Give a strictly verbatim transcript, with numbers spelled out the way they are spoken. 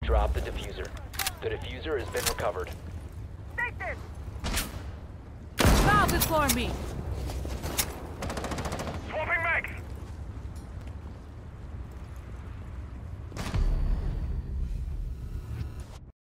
Drop the diffuser. The diffuser has been recovered. Bow before me!